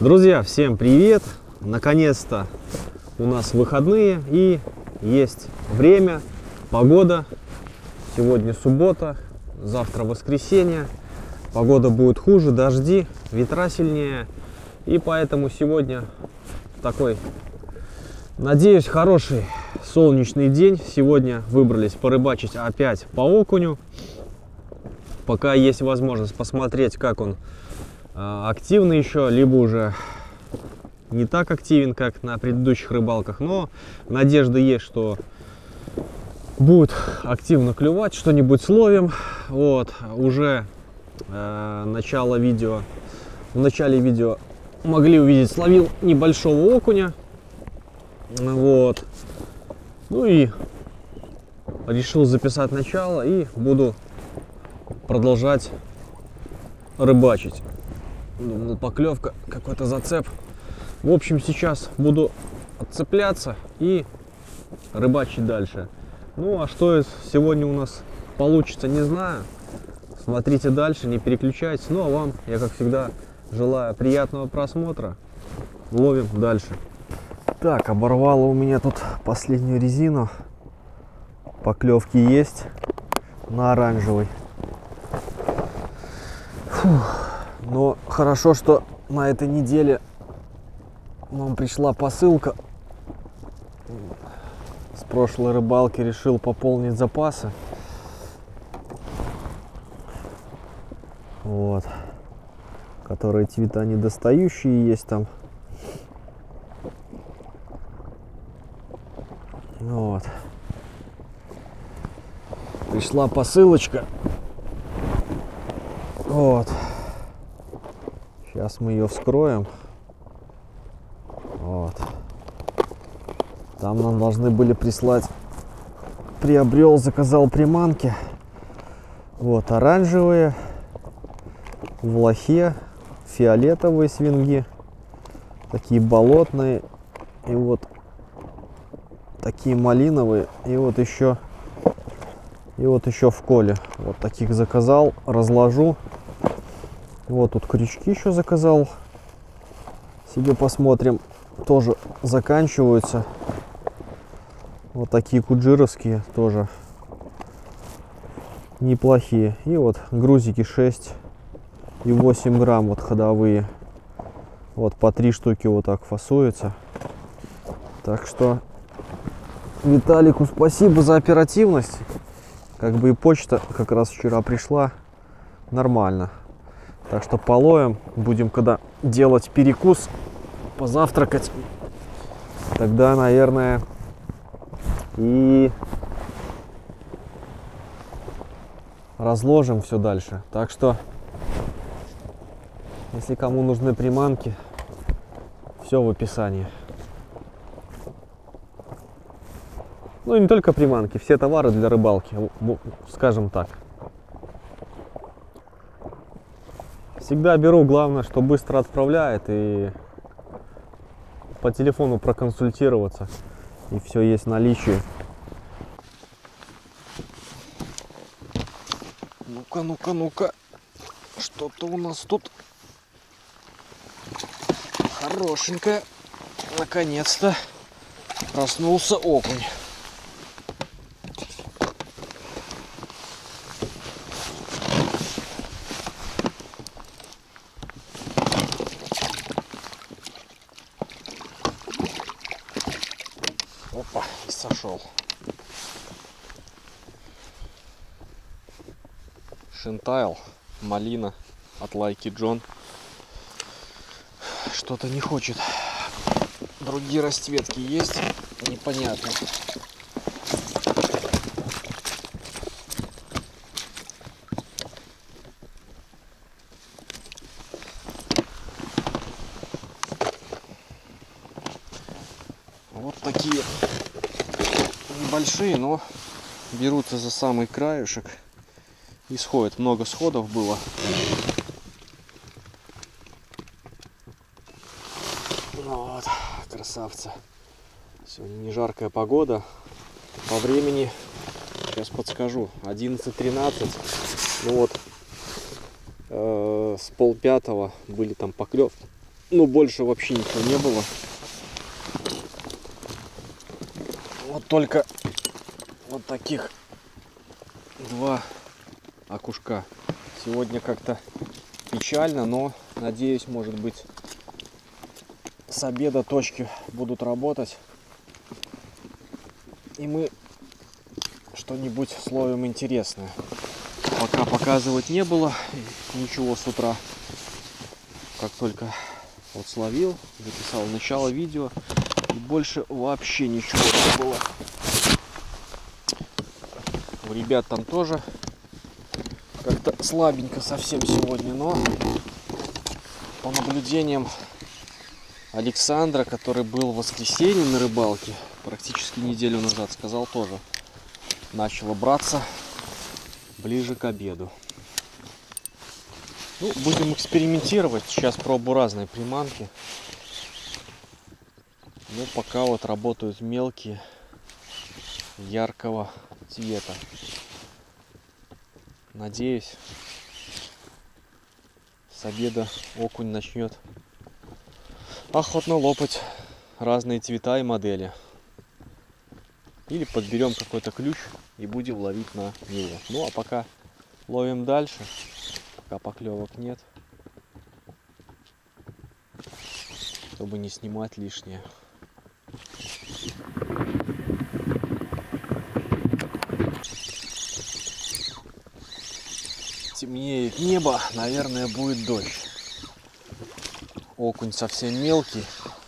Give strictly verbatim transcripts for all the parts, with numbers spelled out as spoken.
Друзья, всем привет! Наконец-то у нас выходные и есть время, погода. Сегодня суббота, завтра воскресенье. Погода будет хуже, дожди, ветра сильнее. И поэтому сегодня такой, надеюсь, хороший солнечный день. Сегодня выбрались порыбачить опять по окуню. Пока есть возможность посмотреть, как он активный еще, либо уже не так активен, как на предыдущих рыбалках, но надежда есть, что будет активно клевать, что-нибудь словим. Вот, уже э, начало видео, в начале видео могли увидеть, словил небольшого окуня. Вот, ну и решил записать начало и буду продолжать рыбачить. Думал, поклевка, какой-то зацеп. В общем, сейчас буду отцепляться и рыбачить дальше. Ну, а что сегодня у нас получится, не знаю. Смотрите дальше, не переключайтесь. Ну, а вам, я как всегда, желаю приятного просмотра. Ловим дальше. Так, оборвало у меня тут последнюю резину. Поклевки есть на оранжевый. Фух. Но хорошо, что на этой неделе нам пришла посылка. С прошлой рыбалки решил пополнить запасы. Вот. Которые цвета недостающие есть там. Вот. Пришла посылочка. Вот. Сейчас мы ее вскроем. Вот. Там нам должны были прислать. Приобрел, заказал приманки. Вот оранжевые, в лохе, фиолетовые свинги, такие болотные, и вот такие малиновые, и вот еще, и вот еще в коле. Вот таких заказал, разложу. Вот тут крючки еще заказал. Себе посмотрим. Тоже заканчиваются. Вот такие куджировские тоже неплохие. И вот грузики шесть и восемь грамм вот ходовые. Вот по три штуки вот так фасуются. Так что Виталику спасибо за оперативность. Как бы и почта как раз вчера пришла. Нормально. Так что половим, будем когда делать перекус, позавтракать, тогда, наверное, и разложим все дальше. Так что, если кому нужны приманки, все в описании. Ну и не только приманки, все товары для рыбалки, скажем так. Всегда беру, главное, что быстро отправляет, и по телефону проконсультироваться, и все есть в наличии. Ну-ка, ну-ка, ну-ка, что-то у нас тут хорошенькое. Наконец-то проснулся окунь. Опа, и сошел. Шинтайл, малина от Лайки Джон. Что-то не хочет. Другие расцветки есть, непонятно. Вот такие небольшие, но берутся за самый краешек и сходят. Много сходов было. Ну вот, красавцы. Сегодня не жаркая погода. По времени, сейчас подскажу, одиннадцать тринадцать. Ну вот, э, с полпятого были там поклевки. Ну, больше вообще ничего не было. Вот только вот таких два окушка. Сегодня как-то печально, но надеюсь, может быть, с обеда точки будут работать, и мы что-нибудь словим интересное. Пока показывать не было ничего с утра. Как только вот словил, записал начало видео, и больше вообще ничего не было. У ребят там тоже как-то слабенько совсем сегодня, но по наблюдениям Александра, который был в воскресенье на рыбалке, практически неделю назад, сказал, тоже начало браться ближе к обеду. Ну, будем экспериментировать. Сейчас пробую разные приманки. Но пока вот работают мелкие, яркого цвета. Надеюсь, с обеда окунь начнет охотно лопать разные цвета и модели. Или подберем какой-то ключ и будем ловить на него. Ну а пока ловим дальше. Пока поклевок нет, чтобы не снимать лишнее. Темнеет небо, наверное, будет дождь. Окунь совсем мелкий.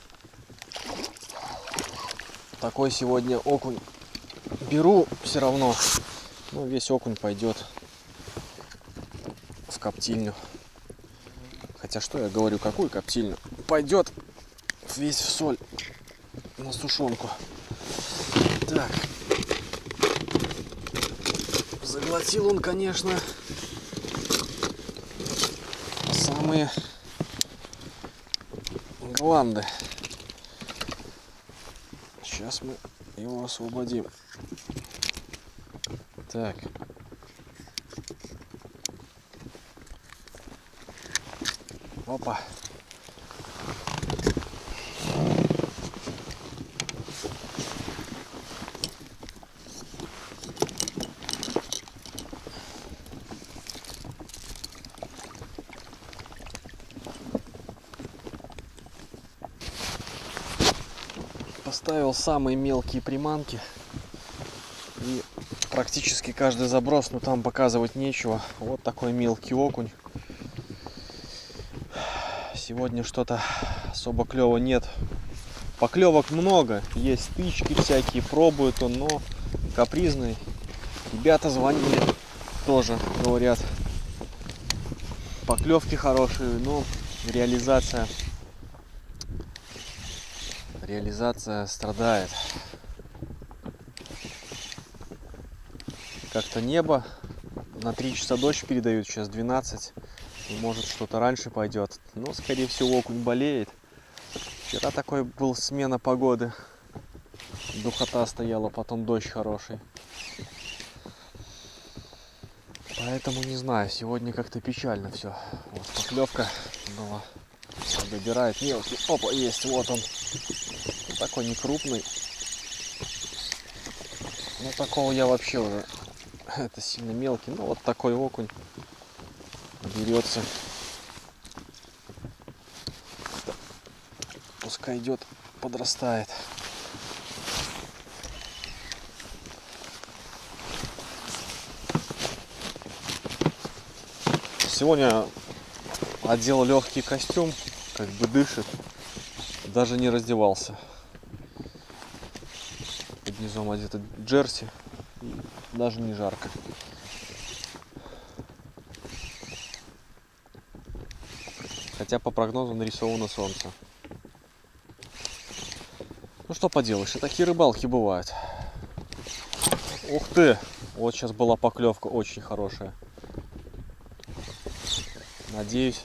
Такой сегодня окунь беру все равно. Но весь окунь пойдет в коптильню. Хотя что я говорю, какую коптильню? Пойдет весь в соль на сушонку. Так. Заглотил он, конечно, самые гланды. Сейчас мы его освободим. Так. Опа. Поставил самые мелкие приманки. И практически каждый заброс, но там показывать нечего. Вот такой мелкий окунь. Сегодня что-то особо клёва нет. Поклевок много, есть стычки всякие, пробуют он, но капризный. Ребята звонили, тоже говорят, поклевки хорошие, но реализация, реализация страдает. Как-то небо, на три часа дождь передают, сейчас двенадцать. И может что-то раньше пойдет. Но скорее всего окунь болеет. Вчера такой был смена погоды. Духота стояла, потом дождь хороший. Поэтому не знаю, сегодня как-то печально все. Вот поклевка была. Добирает мелкий. Опа, есть, вот он. Такой не крупный. Ну такого я вообще уже. Это сильно мелкий. Ну вот такой окунь берется. Пускай идет, подрастает. Сегодня одел легкий костюм, как бы дышит, даже не раздевался. Под низом одето джерси, даже не жарко. Хотя по прогнозу нарисовано солнце. Ну что поделаешь, и такие рыбалки бывают. Ух ты! Вот сейчас была поклевка очень хорошая. Надеюсь,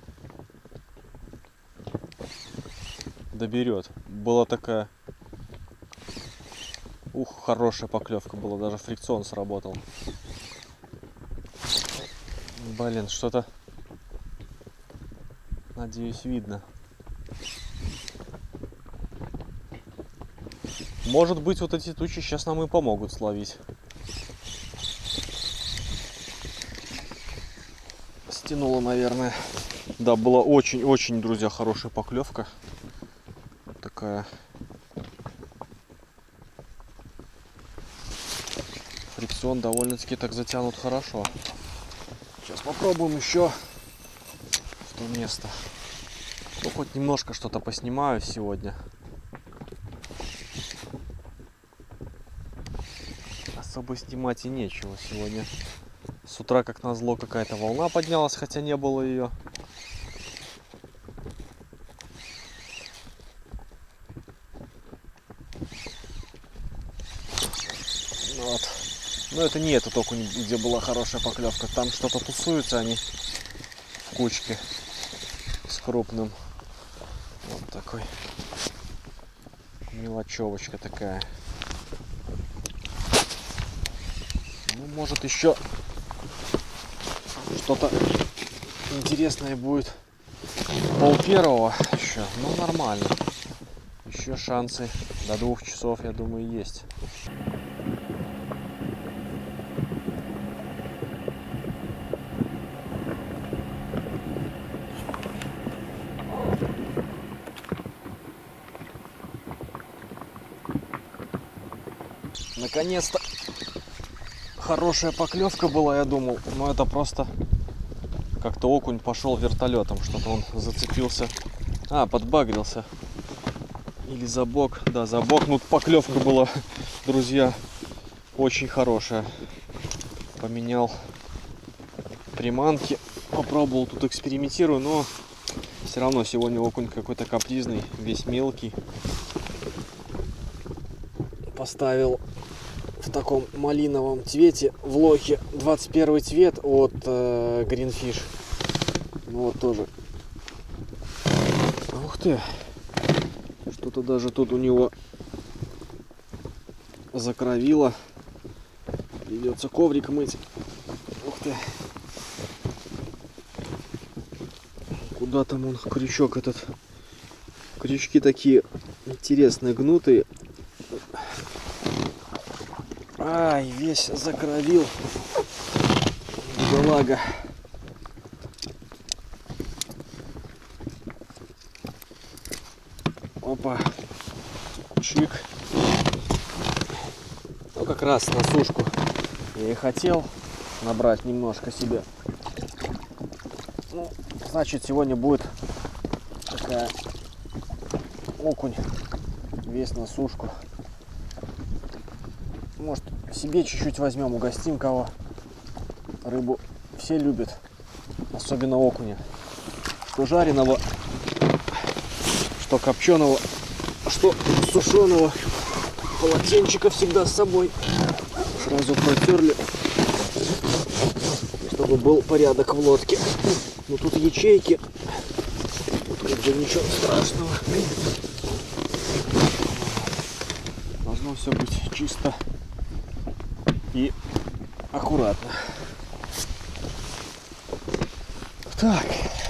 доберет. Была такая... Ух, хорошая поклевка была, даже фрикцион сработал. Блин, что-то... Надеюсь, видно. Может быть, вот эти тучи сейчас нам и помогут словить. Стянуло, наверное. Да, была очень-очень, друзья, хорошая поклевка. Вот такая. Фрикцион довольно-таки так затянут хорошо. Сейчас попробуем еще в то место. Ну, хоть немножко что-то поснимаю сегодня. Особо снимать и нечего сегодня. С утра, как назло, какая-то волна поднялась, хотя не было ее. Вот. Но это не этот окунь, где была хорошая поклевка. Там что-то тусуются они в кучке с крупным. Вот такой мелочевочка такая. Ну, может, еще что-то интересное будет пол первого еще. Ну, нормально. Еще шансы до двух часов, я думаю, есть. Наконец-то хорошая поклевка была, я думал, но это просто как-то окунь пошел вертолетом, что-то он зацепился, а, подбагрился или за бок, да, за бок. Ну, поклевка была, друзья, очень хорошая. Поменял приманки, попробовал, тут экспериментирую, но все равно сегодня окунь какой-то капризный, весь мелкий. Поставил в таком малиновом цвете в лохе двадцать первый цвет от э, Greenfish. Ну вот тоже. Ух ты, что-то даже тут у него закровило, придется коврик мыть. Ух ты, куда там он, крючок этот? Крючки такие интересные, гнутые. Ай, весь закровил, бедолага. Опа, чик. Ну, как раз на сушку я и хотел набрать немножко себе. Ну, значит, сегодня будет такая окунь весь на сушку. Может, себе чуть-чуть возьмем, угостим кого. Рыбу все любят, особенно окуня. Что жареного, что копченого, что сушеного. Полотенчика всегда с собой. Сразу протерли, чтобы был порядок в лодке. Ну тут ячейки, тут как бы ничего страшного. Должно все быть чисто и аккуратно. Так.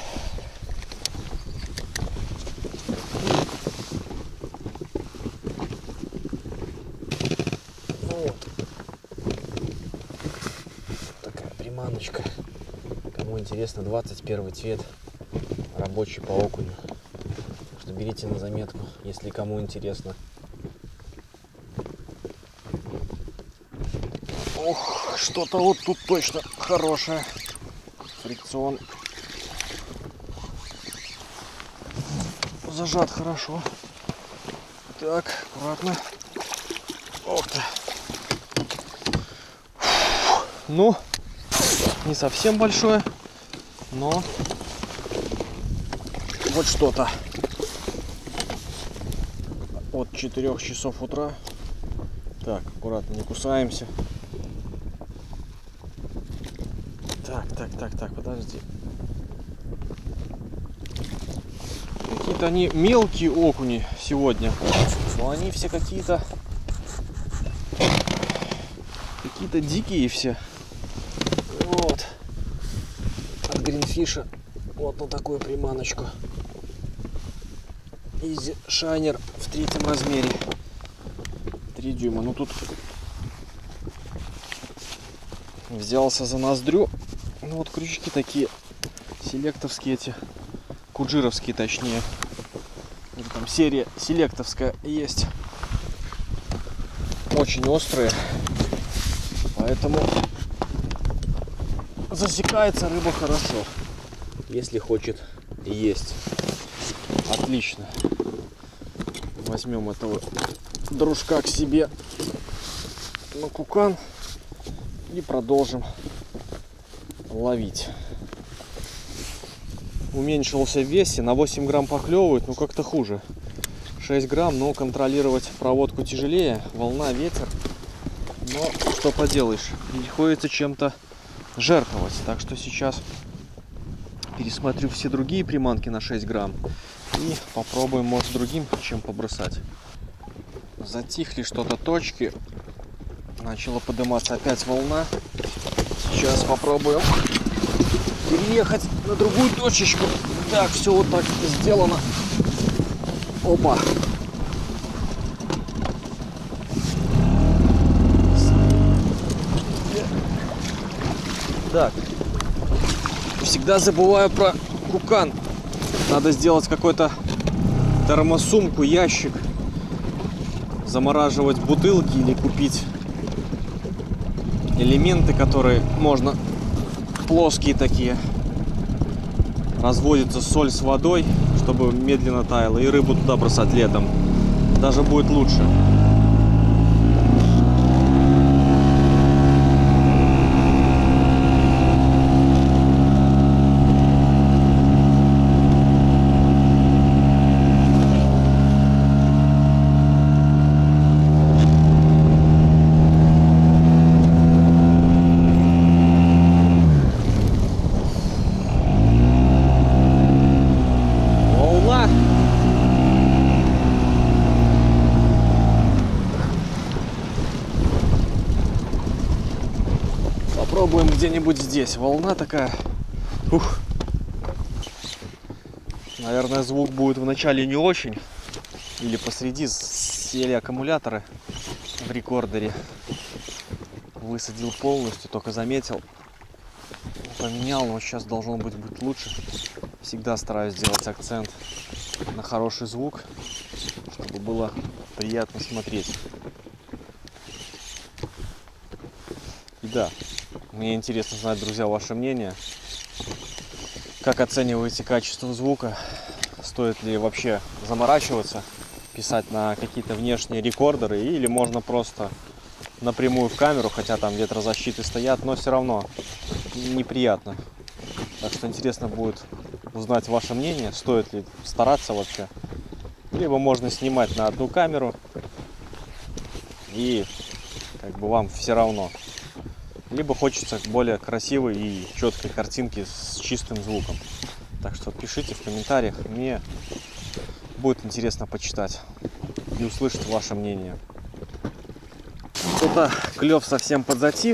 Ну вот. Такая приманочка. Кому интересно, двадцать первый цвет. Рабочий по окуню. Так что берите на заметку, если кому интересно. Ох, что-то вот тут точно хорошее. Фрикцион. Зажат хорошо. Так, аккуратно. Ох ты. Ну, не совсем большое, но вот что-то. От четырёх часов утра. Так, аккуратно, не кусаемся. Так, так, так, так, подожди. Какие-то они мелкие окуни сегодня, но они все какие-то какие-то дикие все. Вот. От Greenfish вот на такую приманочку. Easy Shiner в третьем размере. три дюйма. Ну тут взялся за ноздрю. Ну вот крючки такие селектовские эти, куджировские точнее. Или там серия селектовская есть. Очень острые. Поэтому засекается рыба хорошо, если хочет есть. Отлично. Возьмем этого дружка к себе на кукан и продолжим ловить. Уменьшился в весе, на восемь грамм поклевывает, но как-то хуже. шесть грамм, но контролировать проводку тяжелее, волна, ветер. Но что поделаешь, приходится чем-то жертвовать. Так что сейчас пересмотрю все другие приманки на шесть грамм и попробуем, может, другим чем побросать. Затихли что-то точки, начала подниматься опять волна. Сейчас попробуем переехать на другую точечку. Так, все вот так сделано. Опа! Так, всегда забываю про кукан. Надо сделать какой-то термосумку, ящик, замораживать бутылки или купить элементы, которые можно, плоские такие, разводится соль с водой, чтобы медленно таяло, и рыбу туда бросать летом. Даже будет лучше. Попробуем где-нибудь здесь. Волна такая. Ух. Наверное, звук будет вначале не очень. Или посреди сели аккумуляторы в рекордере. Высадил полностью, только заметил. Поменял, но сейчас должно быть, быть лучше. Всегда стараюсь сделать акцент на хороший звук, чтобы было приятно смотреть. И да, мне интересно знать, друзья, ваше мнение. Как оцениваете качество звука? Стоит ли вообще заморачиваться, писать на какие-то внешние рекордеры, или можно просто напрямую в камеру, хотя там ветрозащиты стоят, но все равно неприятно. Так что интересно будет узнать ваше мнение, стоит ли стараться вообще. Либо можно снимать на одну камеру, и как бы вам все равно. Либо хочется более красивой и четкой картинки с чистым звуком. Так что пишите в комментариях, мне будет интересно почитать и услышать ваше мнение. Что-то клев совсем подзатих.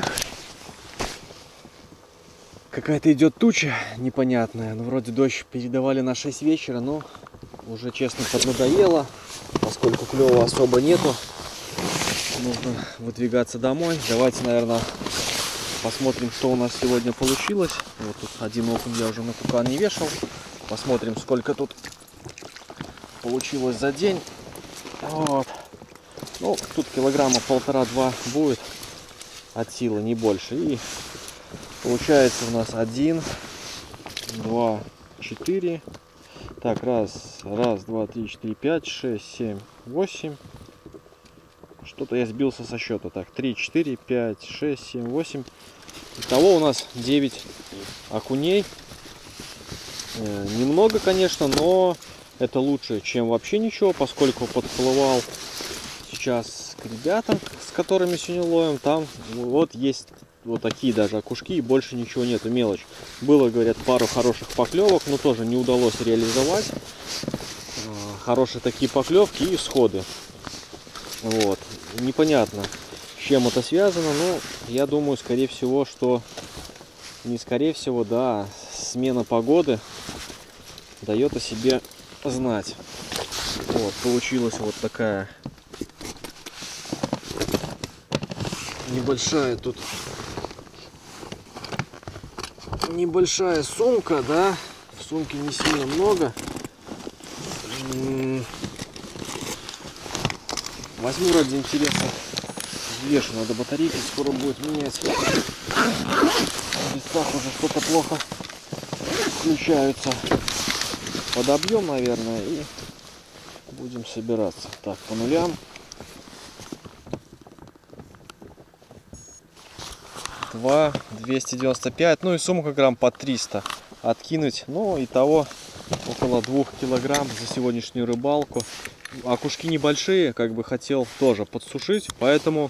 Какая-то идет туча непонятная. Ну, вроде дождь передавали на шесть вечера, но уже, честно, поднадоело, поскольку клева особо нету. Нужно выдвигаться домой. Давайте, наверное, посмотрим, что у нас сегодня получилось. Вот тут один окунь я уже на кукан не вешал. Посмотрим, сколько тут получилось за день. Вот. Ну, тут килограмма полтора-два будет от силы, не больше. И получается у нас один, два, четыре. Так, раз, раз, два, три, четыре, пять, шесть, семь, восемь. Что-то я сбился со счета. Так, три, четыре, пять, шесть, семь, восемь. Итого у нас девять окуней. Э, немного, конечно, но это лучше, чем вообще ничего, поскольку подплывал сейчас к ребятам, с которыми сегодня ловим. Там вот есть вот такие даже окушки, и больше ничего нету, мелочь. Было, говорят, пару хороших поклевок, но тоже не удалось реализовать. Э, хорошие такие поклевки и сходы. Вот. Непонятно, с чем это связано, но я думаю, скорее всего, что не скорее всего, да, смена погоды дает о себе знать. Вот, получилась вот такая Небольшая тут небольшая сумка, да, в сумке не сильно много. Возьму ради интереса, вешу, надо батарейки скоро будет менять. В весах уже что-то плохо включаются. Подобьем, наверное, и будем собираться. Так, по нулям. два двести девяносто пять, ну и сумка грамм по триста откинуть. Ну, итого около двух килограмм за сегодняшнюю рыбалку. Окушки небольшие, как бы хотел тоже подсушить, поэтому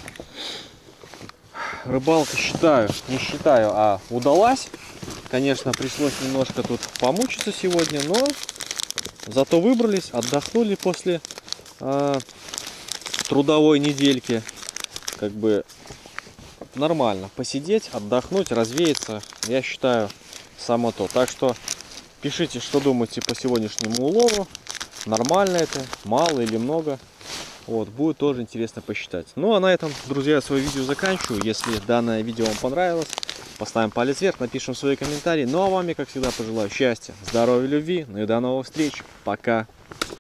рыбалка, считаю, не считаю, а удалась. Конечно, пришлось немножко тут помучиться сегодня, но зато выбрались, отдохнули после э, трудовой недельки. Как бы нормально посидеть, отдохнуть, развеяться, я считаю, само то. Так что пишите, что думаете по сегодняшнему улову. Нормально это, мало или много. Вот, будет тоже интересно посчитать. Ну а на этом, друзья, свое видео заканчиваю. Если данное видео вам понравилось, поставим палец вверх, напишем свои комментарии. Ну а вам я, как всегда, пожелаю счастья, здоровья, любви. Ну и до новых встреч. Пока.